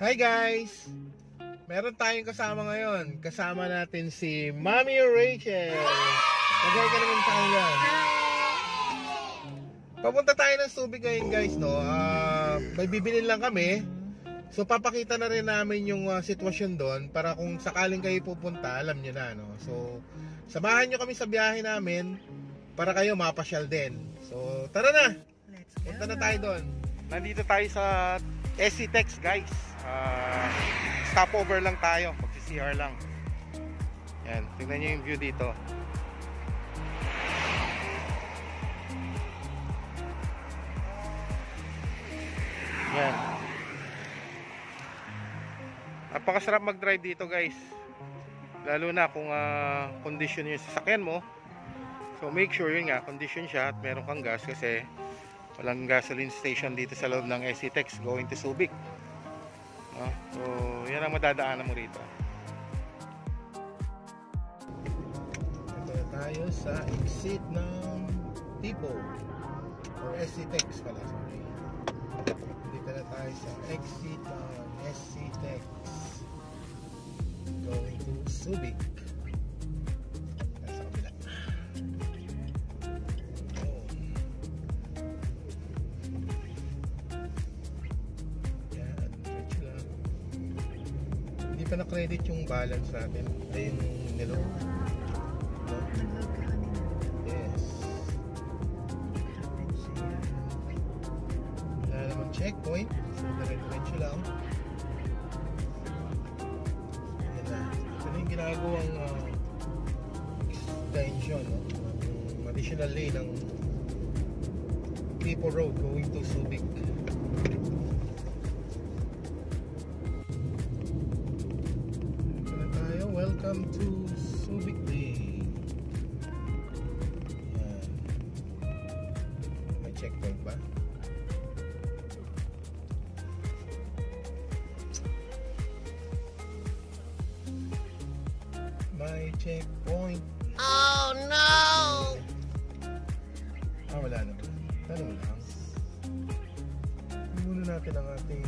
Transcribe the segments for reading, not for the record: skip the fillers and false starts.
Hi guys! Meron tayong kasama ngayon. Kasama natin si Mami Rachel. Magay ka naman sa kanila. Papunta tayo ng Subic ngayon guys, no? May bibilin lang kami. So papakita na rin namin yung sitwasyon doon para kung sakaling kayo pupunta, alam nyo na, no? So samahan nyo kami sa biyahe namin para kayo mapasyal din. So tara na! Punta na tayo doon. Nandito tayo sa SC-Tex guys. Stopover lang tayo, magsi-CR lang. Yan, tingnan nyo yung view dito. Yan. Napakasarap mag-drive dito guys. Lalo na kung condition yung sasakyan mo. So make sure yun nga, condition siya at meron kang gas kasi walang gasoline station dito sa loob ng SC-Tex going to Subic. No? So yan ang madadaanan mo rito. Ito na tayo sa exit ng depot or SC-Tex pala, sorry. Dito na tayo sa exit ng SC-Tex going to Subic. Nasa kabila. Hindi pa na-credit yung balance natin. Ayun yung nilog. No? Yes. Wala namang checkpoint. So, diretso lang. Ayan na. Ito na yung ginagawang extension, no? Yung additional lane ng Depot Road going to Subic. Welcome to Subic Day. Yan. May checkpoint ba? May checkpoint. Oh no! Wala na ba? Tanong lang. Muna natin ang ating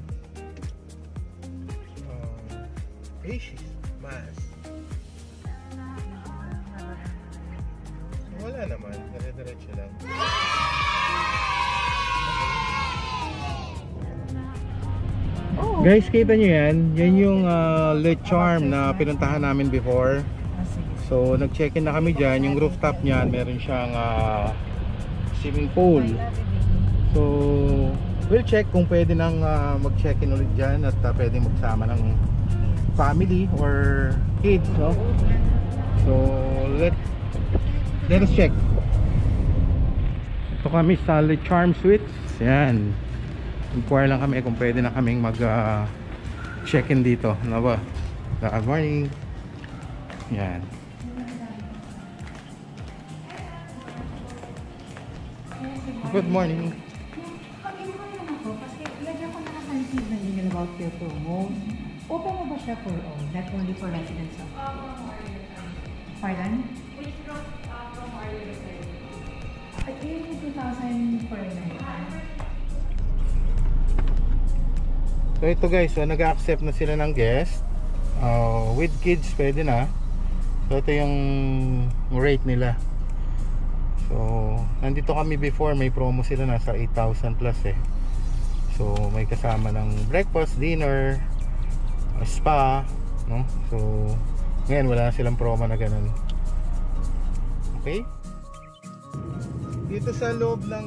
faces. Mas. Wala naman, dire-diretso lang. Oh. Guys, kita nyo yan? Yan yung Le Charm na pinuntahan namin before. So, nag-check-in na kami dyan. Yung rooftop niyan, meron siyang swimming pool. So, we'll check kung pwede nang mag-check-in ulit dyan at pwede magsama ng family or kids, no? So let us check. Ito kami sa Le Charm Suites. Yan, inquire lang kami kung pwede na kaming mag check-in dito, ano ba? Good morning. Yan. Good morning. Kasi lagyan ko nakasansin na yun about your promo. Open mo ba siya for all? Not only for residents of... Pardon? Which road from are you referring? At yung 2,000 per night. So ito guys, so nag-accept na sila ng guest. With kids pwede na. So ito yung rate nila. So nandito kami before, may promo sila nasa 8,000 plus eh. So may kasama ng breakfast, dinner, spa, no? So ngayon wala na silang promo na ganun. Okay, dito sa loob ng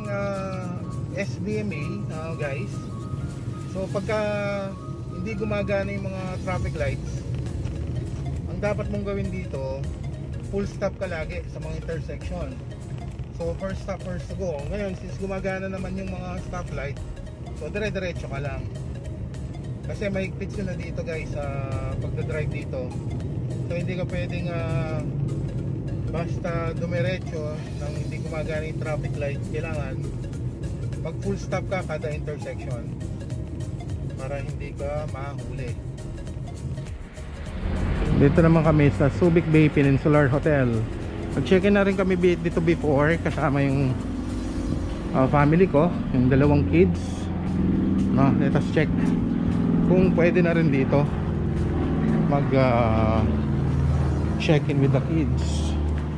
SDMA guys, so pagka hindi gumagana yung mga traffic lights, ang dapat mong gawin dito, full stop ka lagi sa mga intersection. So first stop first to go. Ngayon since gumagana naman yung mga stoplight, so dire-diretso ka lang. Kasi may higpit sila dito guys sa pagdadrive dito. So hindi ka pwedeng basta dumiretso nang hindi gumagana yung traffic light. Kailangan pag full stop ka kada intersection para hindi ka mahuli. Dito naman kami sa Subic Bay Peninsular Hotel. Nag-check-in na rin kami dito before kasama yung family ko, yung dalawang kids. No, let us check. kung pwede na rin dito mag check-in with the kids.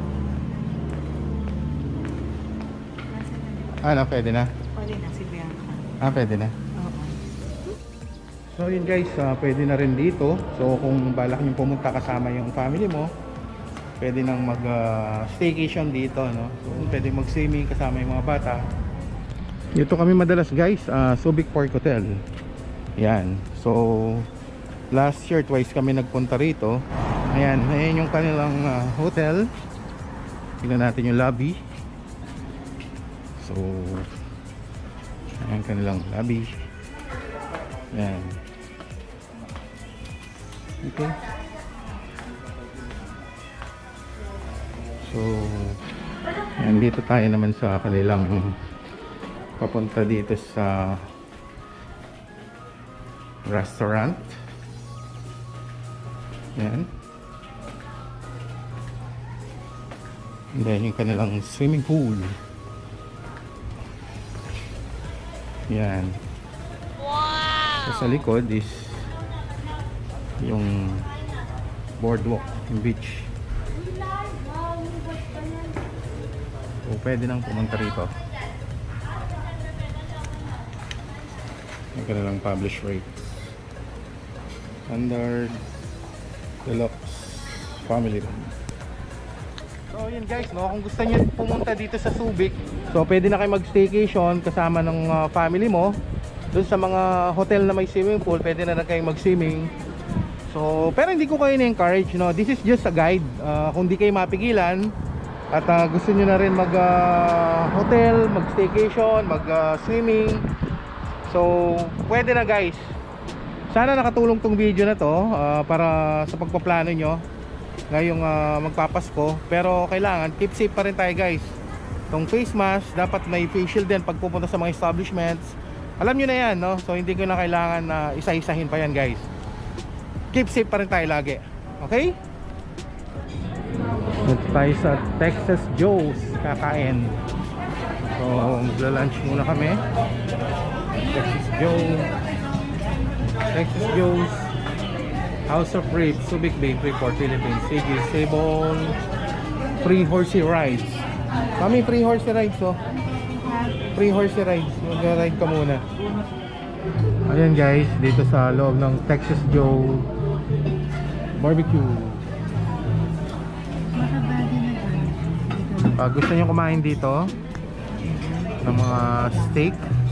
Ano, pwede na? Pwede na si Bianca. Pwede na. Oo. So yun guys, pwede na rin dito. So kung balak nyo pumunta kasama yung family mo, pwede nang mag staycation dito, no? So pwede mag swimming kasama yung mga bata. Dito kami madalas guys, Subic Park Hotel. Yan. So last year twice kami nagpunta rito. Ayan, ayan yung kanilang hotel. Tingnan natin yung lobby. So ayan kanilang lobby. Ayan. Okay. So ayan, dito tayo naman sa kanilang papunta dito sa restaurant. Ayan. And then yung kanilang swimming pool. Yan. Wow! So, sa likod is yung boardwalk, yung beach. So pwede nang pumunta rito. Yung kanilang publish rate. Standard, deluxe, family room. So yun guys, no, kung gusto niyo pumunta dito sa Subic, so pwede na kayo mag-staycation kasama ng family mo. Doon sa mga hotel na may swimming pool, pwede na kayo mag-swimming. So pero hindi ko kayo na-encourage, no. This is just a guide. Kung di kayo mapigilan at gusto niyo na rin mag hotel, mag-staycation, mag-swimming, so pwede na guys. Sana nakatulong tong video na to para sa pagpaplano nyo ngayong magpapasko. Pero kailangan keep safe pa rin tayo guys. Tong face mask, dapat may face shield din pag pupunta sa mga establishments. Alam nyo na yan, no? So hindi ko na kailangan na isa-isahin pa yan guys. Keep safe pa rin tayo lagi. Okay? Dito tayo sa Texas Joe's kakain. So magla-lunch muna kami. Texas Joe's House of Ribs, Subic Bay, Freeport, Philippines. Sige, Sabon, free horsey rides. Kami free horsey rides, oh. Free horsey rides. Mag-ride ka muna. Ayan guys, dito sa loob ng Texas Joe Barbecue. Pag gusto nyo kumain dito ng mga steak,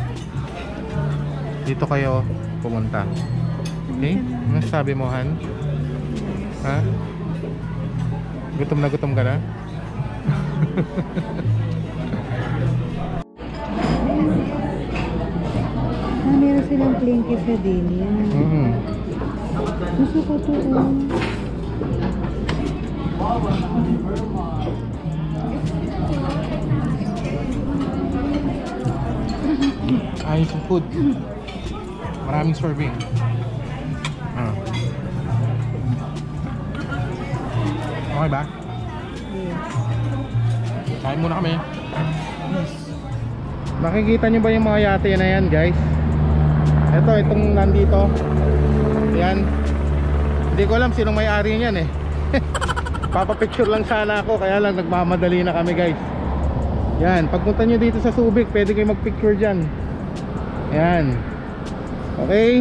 dito kayo pumunta. Okay? Ano sabi mo, Han? Ha? Gutom na gutom ka na? Meron silang plain quesadilla. Gusto ko to. Ayos yung food. Maraming serving. Okay ba? Yes. Kain muna kami. Yes. Nakikita nyo ba yung mga yate na yan guys? Itong nandito. Yan. Hindi ko alam sinong may-ari niyan eh. Papapicture lang sana ako, kaya lang nagmamadali na kami guys. Yan, pagpunta nyo dito sa Subic, pwede kayo magpicture dyan. Yan. Okay.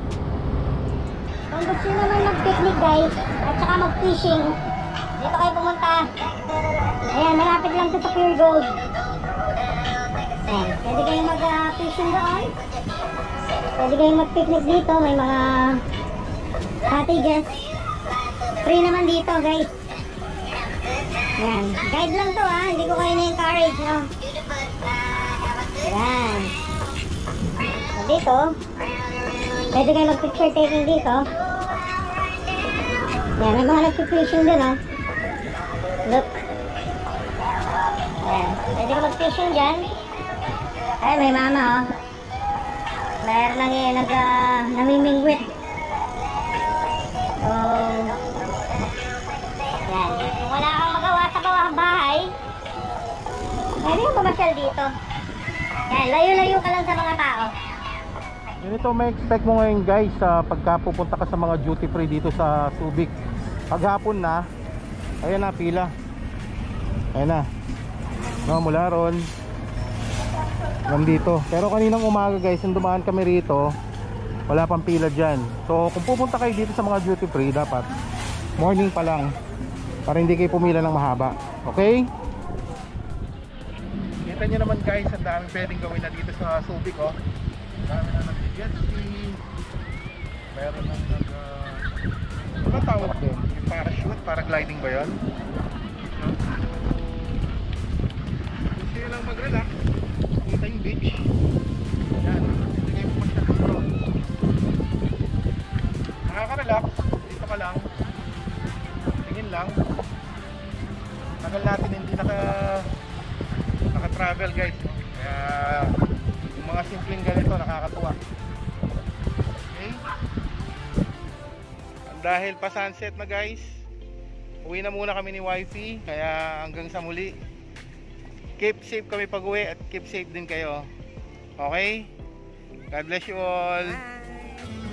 Kung gusto naman mag-picnic guys, at saka mag-fishing, dito kayo pumunta. Ayan, malapit lang to sa Pure Gold. Ayan, pwede kayo mag-fishing doon. Pwede kayo mag-picnic dito, may mga cottages. Free naman dito guys. Ayan, guide lang to hindi ko kayo na-encourage, no? Ayan. So, dito, pwede kayo mag-picture taking dito. Ayan, may mga nag-fishing din, Look. Ayan, pwede ka mag-fishing dyan. Ay, may mama, Meron lang namimingwit. So, yan. Kung wala kang magawa sa bawang bahay, pwede kang pumasyal dito. Yan, layo-layo ka lang sa mga tao. Ganito may expect mo ngayon guys sa pagka pupunta ka sa mga duty free dito sa Subic. Paghapon na, ayan na pila. Ayan na. No, mula ron nandito. Pero kaninang umaga guys, nung dumaan kami rito, wala pang pila dyan. So kung pupunta kayo dito sa mga duty free, dapat morning pa lang para hindi kayo pumila ng mahaba. Okay? Kita nyo naman guys, ang dami pwedeng gawin na dito sa Subic, oh. Dami na nag-jet ski. Meron nang ano tawag doon? Yung parachute, paragliding ba yun? Gusto nyo lang mag-relax, kita yung beach. Yan, hindi kayo pumunta dito. Nakaka-relax, dito ka lang. Tingin lang. Tagal natin hindi naka-travel guys, no? Kaya yung mga simpleng ganito nakakatuwa. Okay? Dahil pa sunset na guys, uwi na muna kami ni wifey. Kaya hanggang sa muli, keep safe kami pag uwi at keep safe din kayo. Okay? God bless you all. Bye!